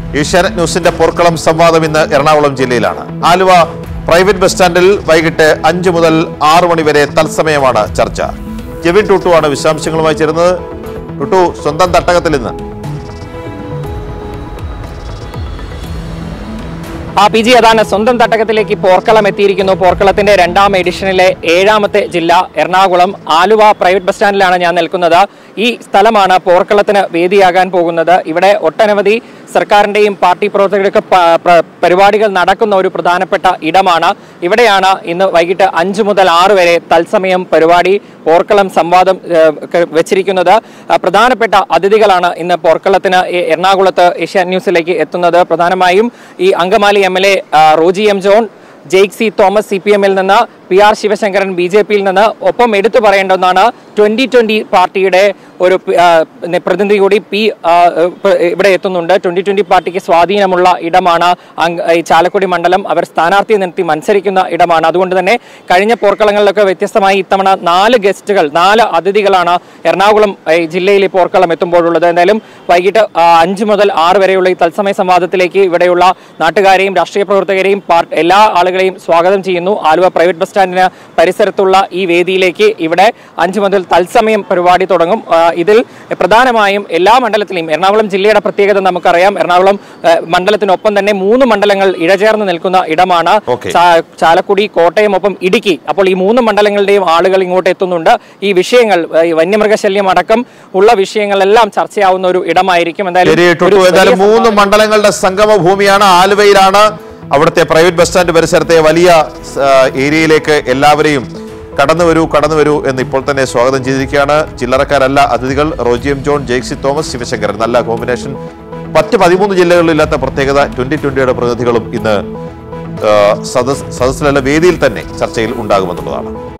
ഏഷ്യാനെറ്റ് ന്യൂസിന്റെ പോർക്കളം സംവാദം ഇന്ന് എറണാകുളം ജില്ലയിലാണ്. ആലുവ പ്രൈവറ്റ് ബസ് സ്റ്റാൻഡിൽ വൈകിട്ട് 5 മുതൽ 6 മണി വരെ തത്സമയമാണ് ചർച്ച. കെവിൻ ടൂട്ടു ആണ് വിശദാംശങ്ങളുമായി ചേരുന്നത്. ടൂട്ടു, സ്വന്തം തട്ടകത്തിൽ ഇന്ന് പി ജി, അതാണ് സ്വന്തം തട്ടകത്തിലേക്ക് പോർക്കളം എത്തിയിരിക്കുന്നു. പോർക്കളത്തിന്റെ 2ാം എഡിഷനിലെ 7ാമത്തെ ജില്ല എറണാകുളം ആലുവ പ്രൈവറ്റ് ബസ് സ്റ്റാൻഡിലാണ് ഞാൻ നിൽക്കുന്നത്. ഈ സ്ഥലമാണ് പോർക്കളത്തിന് വേദിയാകാൻ പോകുന്നത്. ഇവിടെ ഒട്ടനവധി സർക്കാരിന്റെയും പാർട്ടി പ്രവർത്തകർക്ക് പരിപാടികൾ നടക്കുന്ന ഒരു പ്രധാനപ്പെട്ട ഇടമാണ്. ഇവിടെയാണ് ഇന്ന് വൈകിട്ട് 5 മുതൽ 6 വരെ തത്സമയം പരിപാടി പോർക്കളം സംവാദം വെച്ചിരിക്കുന്നത്. പ്രധാനപ്പെട്ട അതിഥികളാണ് ഇന്ന് പോർക്കളത്തിന് എറണാകുളത്ത് ഏഷ്യാനെറ്റ് ന്യൂസിലേക്ക് എത്തുന്നത്. പ്രധാനമായും ഈ Angamaly MLA Roji M John, Jaick C Thomas CPM-ൽ നിന്ന്, PR ശിവശങ്കരൻ BJP-യിൽ നിന്ന്, ഒപ്പം എടുത്തു പറയേണ്ടതാണ് 2020 പാർട്ടിയുടെ ഒരു പ്രതിനിധി കൂടി ഇവിടെ എത്തുന്നുണ്ട്. 2020 പാർട്ടിക്ക് സ്വാധീനമുള്ള ഇടമാണ് ഈ ചാലക്കുടി മണ്ഡലം. അവർ സ്ഥാനാർത്ഥിയെ നിർത്തി മത്സരിക്കുന്ന ഇടമാണ്. അതുകൊണ്ട് തന്നെ കഴിഞ്ഞ പോർക്കളങ്ങളിലൊക്കെ വ്യത്യസ്തമായി ഇത്തവണ 4 അതിഥികളാണ് എറണാകുളം ജില്ലയിൽ ഈ പോർക്കളം എത്തുമ്പോഴുള്ളത്. എന്തായാലും വൈകിട്ട് 5 മുതൽ 6 വരെയുള്ള ഈ തത്സമയ സംവാദത്തിലേക്ക് ഇവിടെയുള്ള നാട്ടുകാരെയും രാഷ്ട്രീയ പ്രവർത്തകരെയും എല്ലാ ആളുകളെയും സ്വാഗതം ചെയ്യുന്നു. ആലുവ പ്രൈവറ്റ് ബസ് സ്റ്റാൻഡിന് പരിസരത്തുള്ള ഈ വേദിയിലേക്ക് ഇവിടെ 5 മുതൽ തത്സമയം പരിപാടി തുടങ്ങും. ഇതിൽ പ്രധാനമായും എല്ലാ മണ്ഡലത്തിലെയും, എറണാകുളം ജില്ലയുടെ പ്രത്യേകത നമുക്കറിയാം, എറണാകുളം മണ്ഡലത്തിനൊപ്പം തന്നെ 3 മണ്ഡലങ്ങൾ ഇഴചേർന്ന് നിൽക്കുന്ന ഇടമാണ്. ചാലക്കുടി, കോട്ടയം, ഒപ്പം ഇടുക്കി. അപ്പോൾ ഈ 3 മണ്ഡലങ്ങളുടെയും ആളുകൾ ഇങ്ങോട്ട് എത്തുന്നുണ്ട്. ഈ വിഷയങ്ങൾ, വന്യമൃഗശല്യം അടക്കം ഉള്ള വിഷയങ്ങളെല്ലാം ചർച്ചയാവുന്ന ഒരു ഇടമായിരിക്കും. എന്തായാലും 3 മണ്ഡലങ്ങളുടെ സംഗമ ഭൂമിയാണ്, ആലുവയിലാണ്. അവിടുത്തെ പ്രൈവറ്റ് ബസ് സ്റ്റാൻഡ് പരിസരത്തെ വലിയ ഏരിയയിലേക്ക് എല്ലാവരെയും കടന്നു വരൂ എന്ന് ഇപ്പോൾ തന്നെ സ്വാഗതം ചെയ്തിരിക്കുകയാണ്. ചില്ലറക്കാരല്ല അതിഥികൾ. Roji M John, Jaick C Thomas, Sivasankaran. നല്ല കോമ്പിനേഷൻ. 13 ജില്ലകളിലില്ലാത്ത പ്രത്യേകത 2020യുടെ പ്രതിനിധികളും ഇന്ന് സദസ്സിലുള്ള വേദിയിൽ തന്നെ ചർച്ചയിൽ ഉണ്ടാകുമെന്നുള്ളതാണ്.